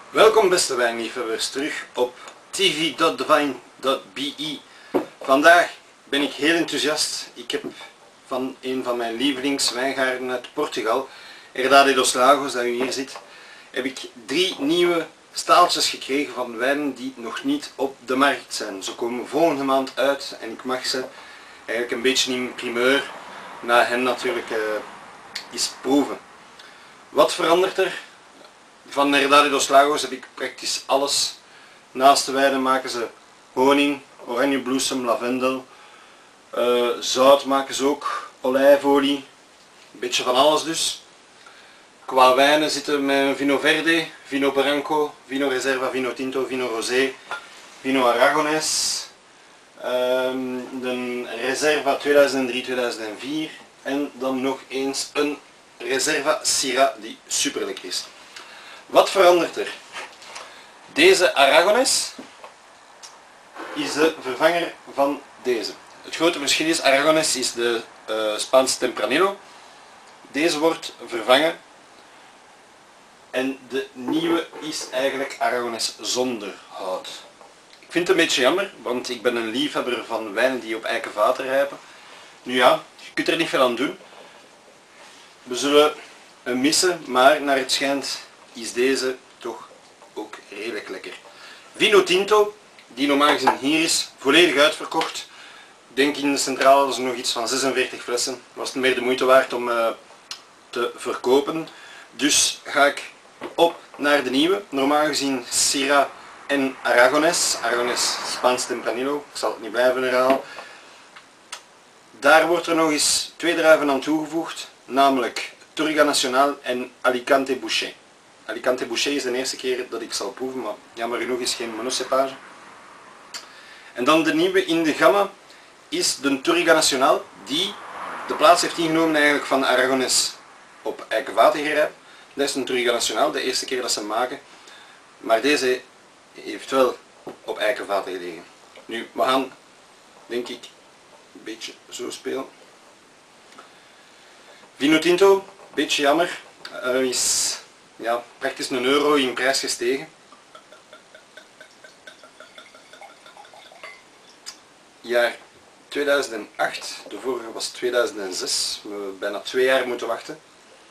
Welkom beste wijnliefhebbers, terug op tv.devine.be. Vandaag ben ik heel enthousiast. Ik heb van een van mijn lievelingswijngaarden uit Portugal, Herdade dos Lagos, dat u hier ziet, heb ik 3 nieuwe staaltjes gekregen van wijnen die nog niet op de markt zijn. Ze komen volgende maand uit en ik mag ze eigenlijk een beetje in primeur, na hen natuurlijk eens proeven. Wat verandert er? Van Herdade dos Lagos heb ik praktisch alles. Naast de wijnen maken ze honing, oranjebloesem, lavendel, zout maken ze ook, olijfolie, een beetje van alles dus. Qua wijnen zitten met Vino Verde, Vino Branco, Vino Reserva, Vino Tinto, Vino Rosé, Vino Aragonés, de Reserva 2003-2004 en dan nog eens een Reserva Syrah die super lekker is. Wat verandert er? Deze Aragonés is de vervanger van deze. Het grote verschil is, Aragonés is de Spaanse Tempranillo. Deze wordt vervangen en de nieuwe is eigenlijk Aragonés zonder hout. Ik vind het een beetje jammer, want ik ben een liefhebber van wijnen die op eikenvaten rijpen. Nu ja, je kunt er niet veel aan doen. We zullen hem missen, maar naar het schijnt is deze toch ook redelijk lekker. Vino Tinto, die normaal gezien hier is, volledig uitverkocht. Ik denk in de centrale hadden ze nog iets van 46 flessen. Was het meer de moeite waard om te verkopen. Dus ga ik op naar de nieuwe. Normaal gezien Syrah en Aragonés. Aragonés Spaans Tempranillo. Ik zal het niet blijven herhalen. Daar wordt er nog eens 2 druiven aan toegevoegd. Namelijk Touriga Nacional en Alicante Bouschet. Alicante Bouschet is de eerste keer dat ik zal proeven, maar jammer genoeg is geen monocepage. En dan de nieuwe in de gamma is de Touriga Nacional, die de plaats heeft ingenomen eigenlijk van Aragonés op eikenvaten gerijpt. Dat is een Touriga Nacional, de eerste keer dat ze hem maken. Maar deze heeft wel op eikenvaten gelegen. Nu, we gaan denk ik een beetje zo spelen. Vino Tinto, beetje jammer, is ja, praktisch €1 in prijs gestegen. Jaar 2008, de vorige was 2006, we hebben bijna 2 jaar moeten wachten.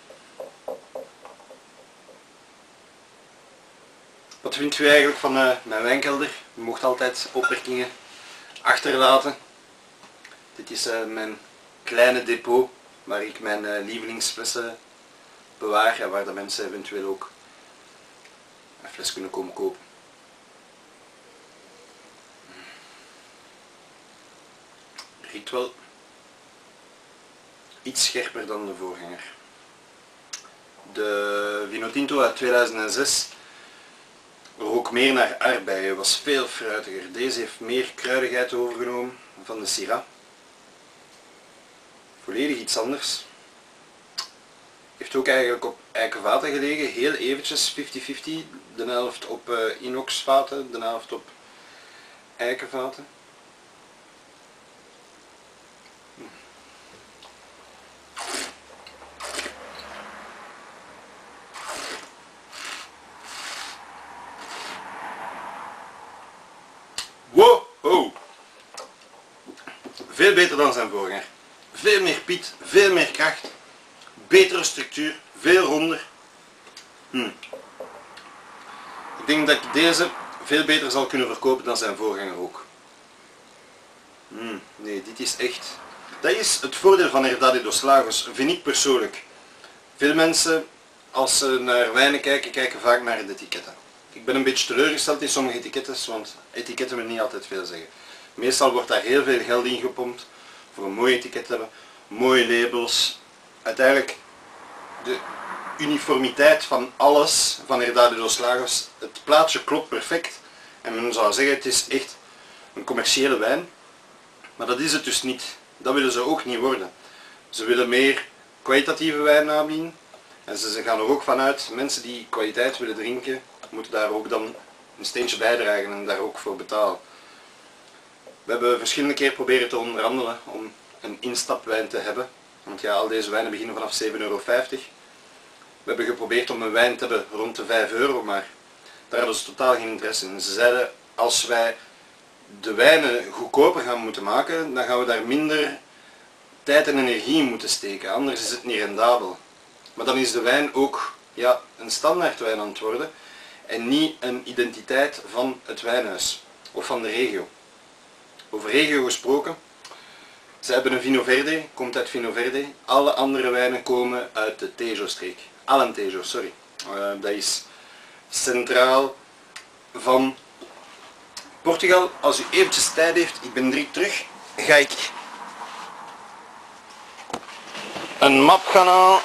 Wat vindt u eigenlijk van mijn wijnkelder? U mocht altijd opmerkingen achterlaten. Dit is mijn kleine depot waar ik mijn lievelingsflessen bewaar en waar de mensen eventueel ook een fles kunnen komen kopen. Riekt wel iets scherper dan de voorganger. De Vino Tinto uit 2006 rook meer naar aardbeien, was veel fruitiger. Deze heeft meer kruidigheid overgenomen van de Syrah. Volledig iets anders. Heeft ook eigenlijk op eikenvaten gelegen, heel eventjes 50-50, de helft op inoxvaten, de helft op eikenvaten. Wow, oh. Veel beter dan zijn voorganger. Veel meer piet, veel meer kracht, betere structuur, veel ronder. Ik denk dat ik deze veel beter zal kunnen verkopen dan zijn voorganger ook. Nee, dit is echt... Dat is het voordeel van Herdade dos Lagos, vind ik persoonlijk. Veel mensen, als ze naar wijnen kijken, kijken vaak naar de etiketten. Ik ben een beetje teleurgesteld in sommige etiketten, want etiketten willen niet altijd veel zeggen. Meestal wordt daar heel veel geld in gepompt voor een mooi etiket te hebben, mooie labels. Uiteindelijk de uniformiteit van alles van Herdade dos Lagos, het plaatje klopt perfect en men zou zeggen het is echt een commerciële wijn, maar dat is het dus niet. Dat willen ze ook niet worden. Ze willen meer kwalitatieve wijn aanbieden en ze gaan er ook vanuit, mensen die kwaliteit willen drinken, moeten daar ook dan een steentje bijdragen en daar ook voor betalen. We hebben verschillende keer proberen te onderhandelen om een instapwijn te hebben, want ja, al deze wijnen beginnen vanaf €7,50. We hebben geprobeerd om een wijn te hebben rond de €5, maar Daar hadden ze totaal geen interesse in. Ze zeiden, als wij de wijnen goedkoper gaan moeten maken, dan gaan we daar minder tijd en energie in moeten steken, anders is het niet rendabel. Maar dan is de wijn ook ja, een standaardwijn aan het worden en niet een identiteit van het wijnhuis of van de regio. Over regio gesproken, ze hebben een Vino Verde, komt uit Vino Verde. Alle andere wijnen komen uit de Tejo-streek. Alentejo, sorry. Dat is centraal van Portugal. Als u eventjes tijd heeft, ik ben direct terug, ga ik een map gaan halen.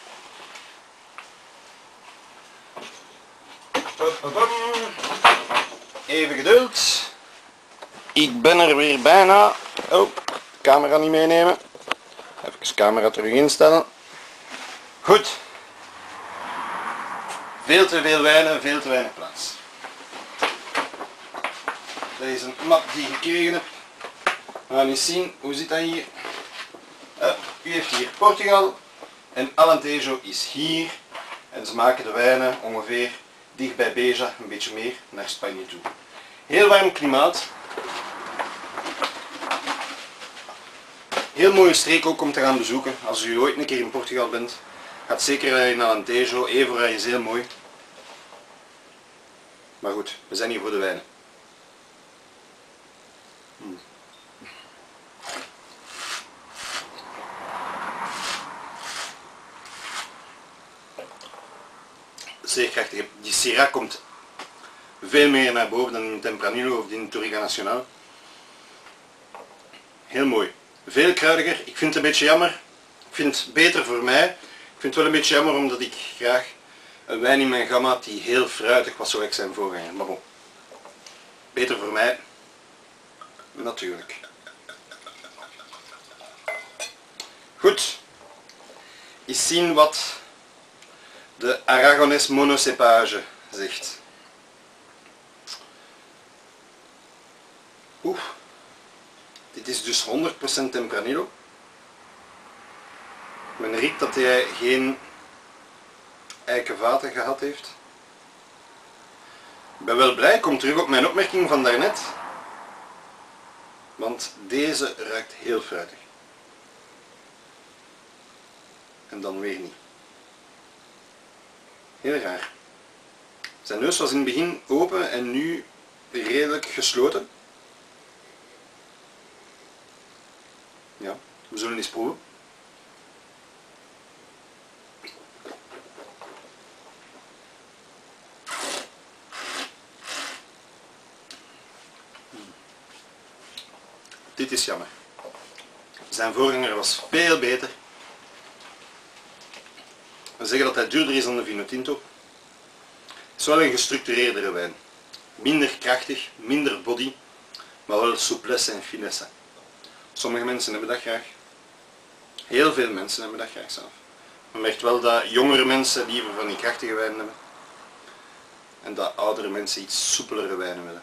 Even geduld. Ik ben er weer bijna. Oh, camera niet meenemen. Even de camera terug instellen. Goed. Veel te veel wijnen, veel te weinig plaats. Dat is een map die ik gekregen heb. We gaan eens zien, hoe zit dat hier? U heeft hier Portugal en Alentejo is hier. En ze maken de wijnen ongeveer dicht bij Beja, een beetje meer, naar Spanje toe. Heel warm klimaat. Heel mooie streek ook om te gaan bezoeken. Als u ooit een keer in Portugal bent, gaat zeker in Alentejo. Évora is heel mooi. Maar goed, we zijn hier voor de wijnen. Zeer krachtig. Die Syrah komt veel meer naar boven dan in Tempranillo of in Touriga Nacional. Heel mooi. Veel kruidiger. Ik vind het een beetje jammer. Ik vind het beter voor mij. Ik vind het wel een beetje jammer omdat ik graag een wijn in mijn gamma had die heel fruitig was zoals zijn voorganger. Maar bon. Beter voor mij. Natuurlijk. Goed. Eens zien wat de Aragonés monocepage zegt. Oeh. Dit is dus 100% Tempranillo. Men riekt dat hij geen eikenvaten gehad heeft. Ik ben wel blij, ik kom terug op mijn opmerking van daarnet. Want deze ruikt heel fruitig. En dan weer niet. Heel raar. Zijn neus was in het begin open en nu redelijk gesloten. Ja, we zullen eens proeven. Dit is jammer. Zijn voorganger was veel beter. We zeggen dat hij duurder is dan de Vino Tinto. Het is wel een gestructureerdere wijn. Minder krachtig, minder body, maar wel souplesse en finesse. Sommige mensen hebben dat graag. Heel veel mensen hebben dat graag zelf. Je merkt wel dat jongere mensen liever van die krachtige wijnen hebben. En dat oudere mensen iets soepelere wijnen willen.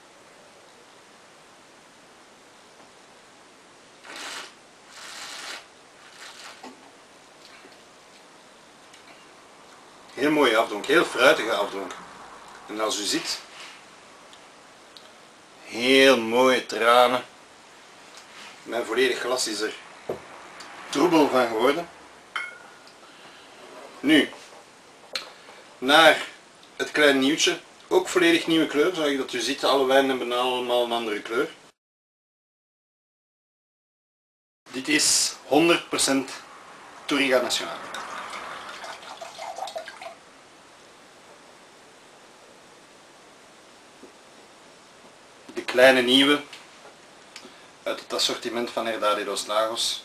Heel mooie afdronk, heel fruitige afdronk. En als u ziet, heel mooie tranen. Mijn volledig glas is er troebel van geworden. Nu, naar het kleine nieuwtje. Ook volledig nieuwe kleur, zoals dat u ziet, alle wijnen hebben allemaal een andere kleur. Dit is 100% Touriga Nacional. De kleine nieuwe uit het assortiment van Herdade dos Lagos.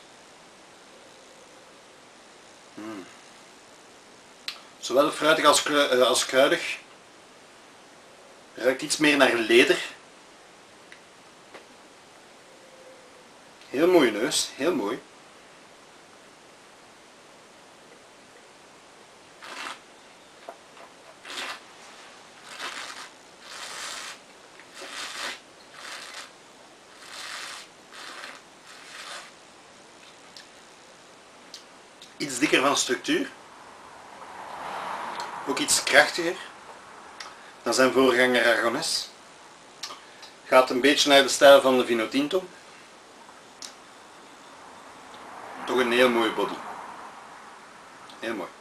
Zowel fruitig als kruidig. Ruikt iets meer naar leder. Heel mooie neus, heel mooi. Iets dikker van structuur. Ook iets krachtiger. dan zijn voorganger Aragonés. Gaat een beetje naar de stijl van de Vinotinto. Toch een heel mooie body. Heel mooi.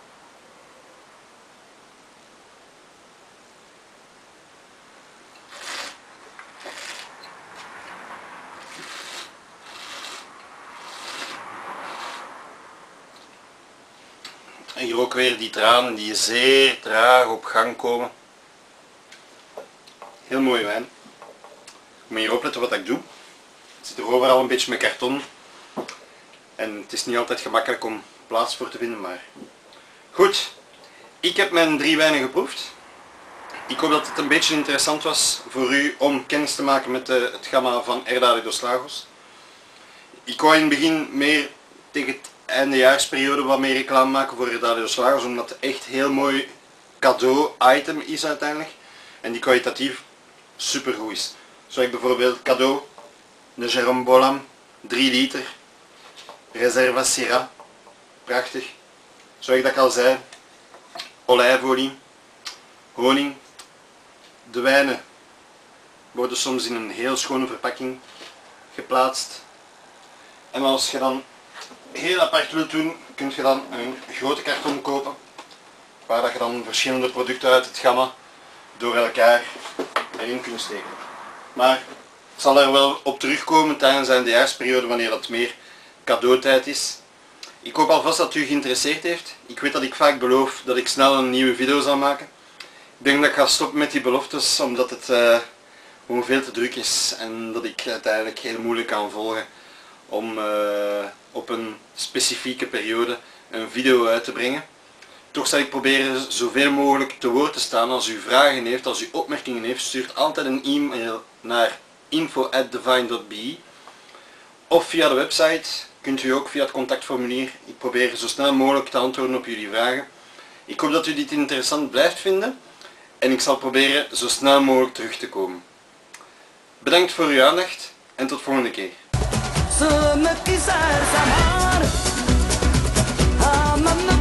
En hier ook weer die tranen die zeer traag op gang komen. Heel mooie wijn. Ik moet hier opletten wat ik doe. Het zit er overal een beetje met karton. En het is niet altijd gemakkelijk om plaats voor te vinden, maar... Goed, ik heb mijn 3 wijnen geproefd. Ik hoop dat het een beetje interessant was voor u om kennis te maken met het gamma van Herdade dos Lagos. Ik wou in het begin meer tegen het eindejaarsperiode wat meer reclame maken voor Herdade dos Lagos, omdat het echt heel mooi cadeau item is uiteindelijk. En die kwalitatief super goed is. Zo heb ik bijvoorbeeld cadeau, de Jérôme Bolam, 3 liter, Reserva Syrah, prachtig. Zoals ik al zei, olijfolie, honing. De wijnen worden soms in een heel schone verpakking geplaatst. En als je dan heel apart wilt doen, kun je dan een grote karton kopen, waar dat je dan verschillende producten uit het gamma door elkaar erin kunt steken. Maar ik zal er wel op terugkomen tijdens de eindejaarsperiode wanneer dat meer cadeautijd is. Ik hoop alvast dat u geïnteresseerd heeft. Ik weet dat ik vaak beloof dat ik snel een nieuwe video zal maken. Ik denk dat ik ga stoppen met die beloftes omdat het gewoon veel te druk is en dat ik uiteindelijk heel moeilijk kan volgen om op een specifieke periode een video uit te brengen. Toch zal ik proberen zoveel mogelijk te woord te staan. Als u vragen heeft, als u opmerkingen heeft, stuurt altijd een e-mail naar info@devine.be of via de website. Kunt u ook via het contactformulier. Ik probeer zo snel mogelijk te antwoorden op jullie vragen. Ik hoop dat u dit interessant blijft vinden en ik zal proberen zo snel mogelijk terug te komen. Bedankt voor uw aandacht en tot volgende keer.